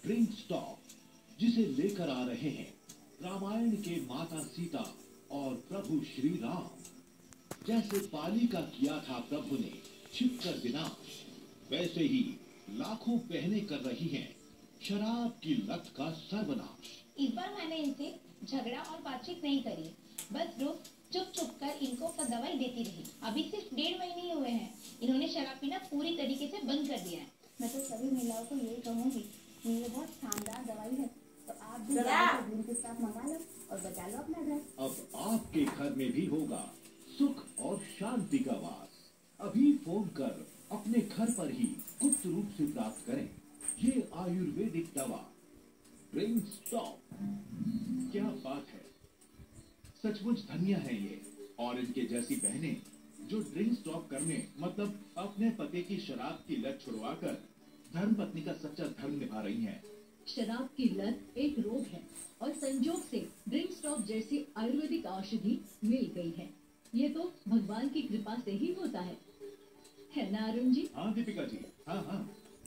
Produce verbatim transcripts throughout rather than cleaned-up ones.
Drink stop, जिसे लेकर आ रहे हैं रामायण के माता सीता और प्रभु श्री राम। जैसे पाली का किया था प्रभु ने छिपकर विनाश, वैसे ही लाखों बहनें कर रही हैं शराब की लत का सर्वनाश। इस बार मैंने इनसे झगड़ा और बातचीत नहीं करी, बस रोज चुप चुप कर इनको दवाई देती रही। अभी सिर्फ डेढ़ महीने ही हुए हैं, इन्होंने शराब पीना पूरी तरीके से बंद कर दिया है। मैं तो सभी महिलाओं को यही कहूँगी कि ये बहुत शानदार दवाई है, तो आप भी ड्रिंक के साथ मंगा लो और बचा लो अपना घर। अब आपके घर में भी होगा सुख और शांति का वास। अभी फोन कर अपने घर पर ही गुप्त रूप से प्राप्त करें ये आयुर्वेदिक दवा ड्रिंक स्टॉप। क्या बात है, सचमुच धन्य है ये और इनके जैसी बहनें जो ड्रिंक स्टॉप करने मतलब अपने पति की शराब की लत छुड़वाकर धर्म पत्नी का सच्चा धर्म निभा रही हैं। शराब की लत एक रोग है और संजोग से ड्रिंक स्टॉप जैसी आयुर्वेदिक औषधि मिल गई है। ये तो भगवान की कृपा से ही होता है, है ना अरुण जी? हाँ दीपिका जी, हाँ हाँ।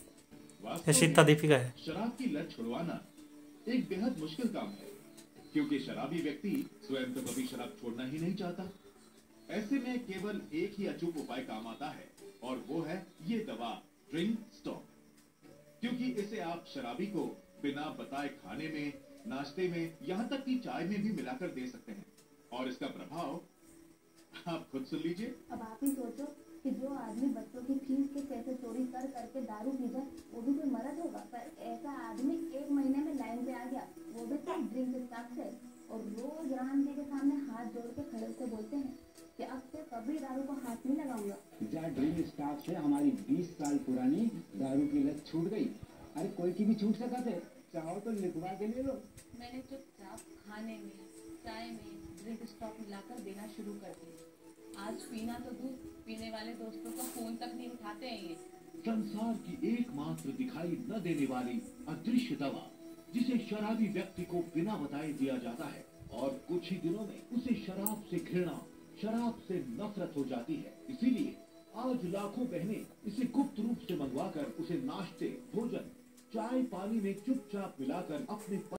शीता दीपिका है। शराब की लत छुड़वाना एक बेहद मुश्किल काम है, क्योंकि शराबी व्यक्ति स्वयं तो कभी शराब छोड़ना ही नहीं चाहता। ऐसे में केवल एक ही अचूक उपाय काम आता है और वो है ये दवा ड्रिंक स्टॉप। क्योंकि इसे आप शराबी को बिना बताए खाने में, नाश्ते में, यहाँ तक कि चाय में भी मिलाकर दे सकते हैं और इसका प्रभाव आप खुद सुन लीजिए। अब आप ही सोचो कि जो आदमी बच्चों की फीस के पैसे चोरी कर करके दारू पी जाए वो भी कोई मर्द होगा, पर ऐसा आदमी एक महीने में लाइन पे आ गया, वो भी तो ड्रिंक स्टॉप से, और रोज राम जी के सामने हाथ जोड़ के खड़े होकर बोलते हैं कि अब से कभी दारू को हाथ नहीं लगाऊंगा। जा ड्रिंक स्टॉप से हमारी बीस साल पुरानी दारू की लत छूट गई। अरे कोई की भी छूट सका थे, चाहो तो लिखवा के ले लो। मैंने चुपचाप खाने में, चाय में ड्रिंक स्टॉप मिलाकर देना शुरू कर दिया। आज पीना तो दूध, पीने वाले दोस्तों का फोन तक नहीं उठाते हैं ये। संसार की एकमात्र दिखाई न देने वाली अदृश्य दवा, जिसे शराबी व्यक्ति को बिना बताए दिया जाता है और कुछ ही दिनों में उसे शराब से घृणा, शराब से नफरत हो जाती है। इसीलिए आज लाखों बहनें इसे गुप्त रूप से मंगवाकर उसे नाश्ते, भोजन, चाय पानी में चुपचाप मिलाकर अपने